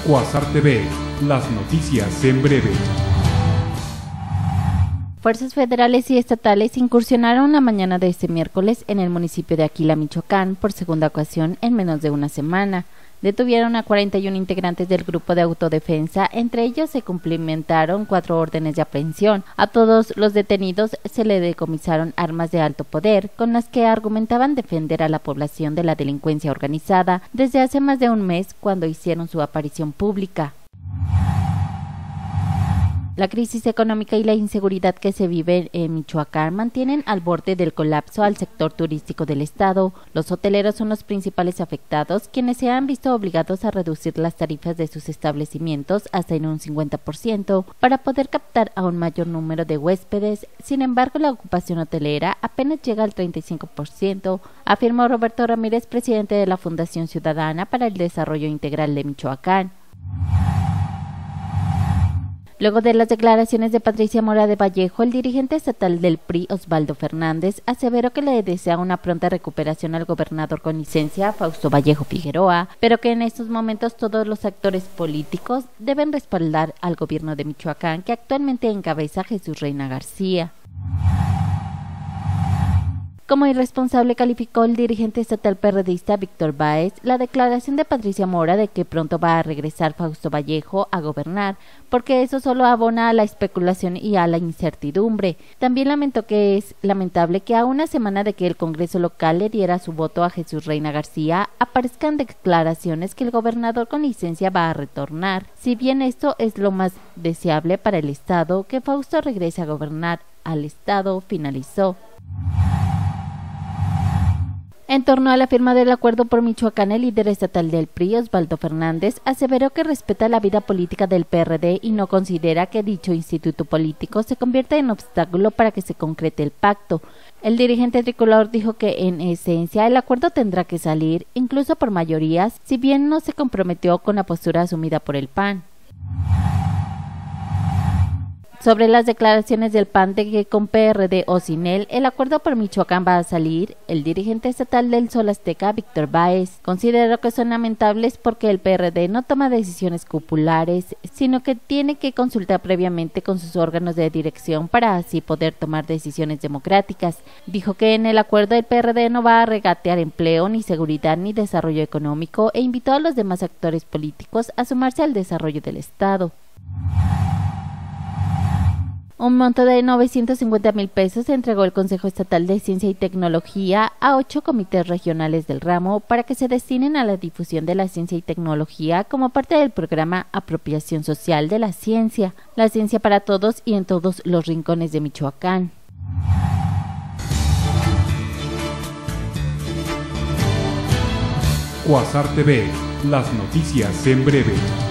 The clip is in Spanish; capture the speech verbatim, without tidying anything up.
Quasar T V, las noticias en breve. Fuerzas federales y estatales incursionaron la mañana de este miércoles en el municipio de Aquila, Michoacán, por segunda ocasión en menos de una semana. Detuvieron a cuarenta y uno integrantes del grupo de autodefensa, entre ellos se cumplimentaron cuatro órdenes de aprehensión. A todos los detenidos se le decomisaron armas de alto poder, con las que argumentaban defender a la población de la delincuencia organizada desde hace más de un mes, cuando hicieron su aparición pública. La crisis económica y la inseguridad que se vive en Michoacán mantienen al borde del colapso al sector turístico del estado. Los hoteleros son los principales afectados, quienes se han visto obligados a reducir las tarifas de sus establecimientos hasta en un cincuenta por ciento para poder captar a un mayor número de huéspedes. Sin embargo, la ocupación hotelera apenas llega al treinta y cinco por ciento, afirmó Roberto Ramírez, presidente de la Fundación Ciudadana para el Desarrollo Integral de Michoacán. Luego de las declaraciones de Patricia Mora de Vallejo, el dirigente estatal del P R I, Osvaldo Fernández, aseveró que le desea una pronta recuperación al gobernador con licencia, Fausto Vallejo Figueroa, pero que en estos momentos todos los actores políticos deben respaldar al gobierno de Michoacán, que actualmente encabeza Jesús Reina García. Como irresponsable calificó el dirigente estatal perredista Víctor Báez la declaración de Patricia Mora de que pronto va a regresar Fausto Vallejo a gobernar, porque eso solo abona a la especulación y a la incertidumbre. También lamentó que es lamentable que a una semana de que el Congreso local le diera su voto a Jesús Reina García, aparezcan declaraciones que el gobernador con licencia va a retornar. Si bien esto es lo más deseable para el estado, que Fausto regrese a gobernar al estado, finalizó. En torno a la firma del acuerdo por Michoacán, el líder estatal del P R I, Osvaldo Fernández, aseveró que respeta la vida política del P R D y no considera que dicho instituto político se convierta en obstáculo para que se concrete el pacto. El dirigente tricolor dijo que, en esencia, el acuerdo tendrá que salir, incluso por mayorías, si bien no se comprometió con la postura asumida por el P A N. Sobre las declaraciones del P A N de que con P R D o sin él, el acuerdo por Michoacán va a salir, el dirigente estatal del Sol Azteca, Víctor Báez, consideró que son lamentables porque el P R D no toma decisiones cupulares, sino que tiene que consultar previamente con sus órganos de dirección para así poder tomar decisiones democráticas. Dijo que en el acuerdo el P R D no va a regatear empleo, ni seguridad, ni desarrollo económico, e invitó a los demás actores políticos a sumarse al desarrollo del estado. Un monto de novecientos cincuenta mil pesos entregó el Consejo Estatal de Ciencia y Tecnología a ocho comités regionales del ramo para que se destinen a la difusión de la ciencia y tecnología como parte del programa Apropiación Social de la Ciencia, la ciencia para todos y en todos los rincones de Michoacán. Quasar T V, las noticias en breve.